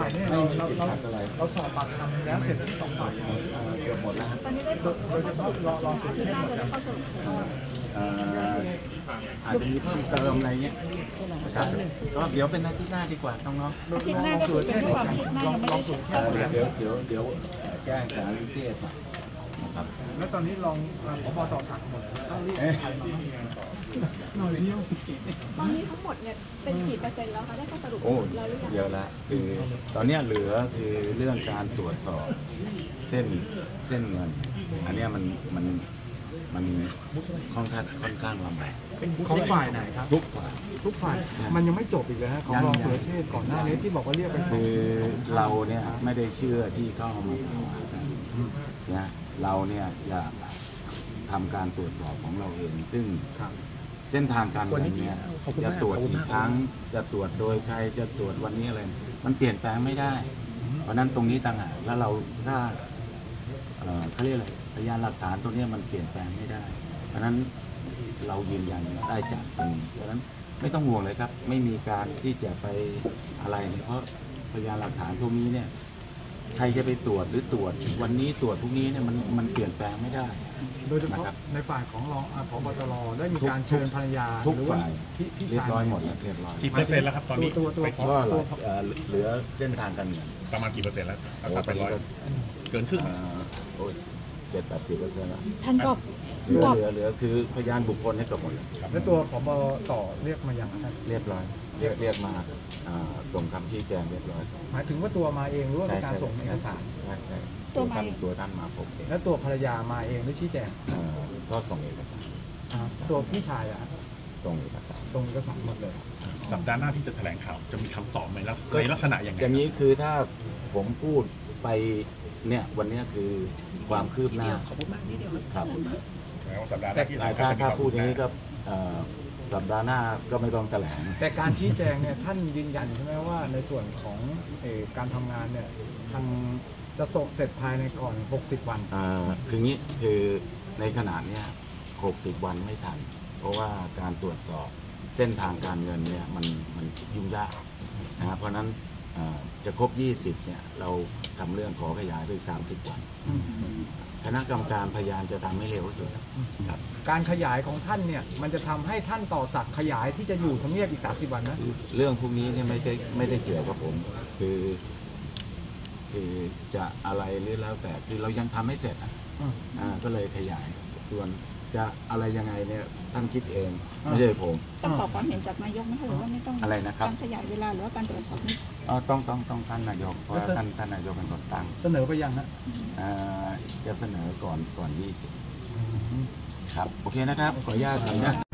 ายเนี่ยเราสอบปากคำแล้วเสร็จทั้ง2 ฝ่ายเกือบหมดแล้วตอนนี้ได้สอบโดยเฉพาะรอสุดที่หมดแล้วอาจจะมีเพิ่มเติมอะไรเงี้ยครับก็เดี๋ยวเป็นอาทิตย์หน้าดีกว่าน้องอาทิตย์หน้าก็คือเป็นความคืบหน้ายังไม่ได้เข้าสู่ๆเดี๋ยวแจ้งสารนิเทศนะครับแล้วตอนนี้รองผบ.ต่อศักดิ์หมดต้องรีบใครมาบ้างหน่อยเดียวตอนนี้ทั้งหมดเนี่ยเป็นกี่เปอร์เซ็นต์แล้วคะได้ข้อสรุปเราหรือยังเยอะละคือตอนนี้เหลือคือเรื่องการตรวจสอบเส้นเงินอันนี้มันค่อนข้างลำบากของฝ่ายไหนครับทุกฝ่ายมันยังไม่จบอีกเลยฮะของรองสุรเชษฐ์ก่อนหน้านี้ที่บอกว่าเรียกไปคือเราเนี่ยไม่ได้เชื่อที่เข้ามานะเราเนี่ยจะทำการตรวจสอบของเราเองซึ่งเส้นทางการเงินเนี่ยจะตรวจกี่ครั้งจะตรวจโดยใครจะตรวจวันนี้อะไรมันเปลี่ยนแปลงไม่ได้เพราะนั้นตรงนี้ต่างหากแล้วเราถ้าเขาเรียกอะไรพยานหลักฐานตรงนี้มันเปลี่ยนแปลงไม่ได้เพราะนั้นเรายืนยันได้จากตรงนี้เพราะฉะนั้นไม่ต้องห่วงเลยครับไม่มีการที่จะไปอะไรเนี่ยเพราะพยานหลักฐานพวกนี้เนี่ยใครจะไปตรวจหรือตรวจวันนี้ตรวจพรุ่งนี้เนี่ยมันเปลี่ยนแปลงไม่ได้โดยเฉพาะในฝ่ายของรองผบ.ตร.ได้มีการเชิญภรรยาทุกฝ่ายเรียบร้อยหมดแล้วเรียบร้อยกี่เปอร์เซ็นต์แล้วครับตอนนี้ก็เหลือเส้นทางการเงินประมาณกี่เปอร์เซ็นต์แล้วถ้าเป็น100เกินครึ่ง 70-80%แล้วท่านก็เหลือคือพยานบุคคลให้กับหมดแล้วตัวผบ.ต่อเรียกมาอย่างไรเรียบร้อยเรียกมาส่งคำชี้แจงเรียบร้อยหมายถึงว่าตัวมาเองหรือว่าเป็นการส่งเอกสารใช่ตัวท่านมาพบเองแล้วตัวภรรยามาเองหรือชี้แจงก็ส่งเอกสารตัวพี่ชายอะส่งเอกสารหมดเลยสัปดาห์หน้าที่จะแถลงข่าวจะมีคำตอบไหมแล้วในลักษณะอย่างไรอย่างนี้คือถ้าผมพูดไปเนี่ยวันนี้คือความคืบหน้าขอบคุณมากนิดเดียวครับแต่ถ้าพูดอย่างนี้ก็สัปดาห์หน้าก็ไม่ต้องแถลงแต่การชี้แจงเนี่ยท่านยืนยันใช่ไหมว่าในส่วนของการทำงานเนี่ยทางจะส่งเสร็จภายในก่อน60 วันคืองี้คือในขณะนี้60 วันไม่ทันเพราะว่าการตรวจสอบเส้นทางการเงินเนี่ยมันยุ่งยากนะเพราะนั้นจะครบ20เนี่ยเราทำเรื่องขอขยายไป30 วันคณะกรรมการพยายามจะทำให้เร็วที่สุดครับการขยายของท่านเนี่ยมันจะทำให้ท่านต่อศักดิ์ขยายที่จะอยู่ทำเนียบอีก30 วันนะเรื่องพวกนี้เนี่ยไม่ได้เกี่ยวกับผมคือจะอะไรหรือแล้วแต่คือเรายังทำไม่เสร็จก็เลยขยายส่วนจะอะไรยังไงเนี่ยท่านคิดเองไม่ใช่ผมต้องขอความเห็นจากนายกไหมคะหรือว่าไม่ต้องอะไรนะครับการขยายเวลาหรือว่าการตรวจสอบต้องท่านนายกเพราะท่านนายกเป็นคนตั้งเสนอไปยังฮะจะเสนอก่อน20ครับโอเคนะครับขออนุญาต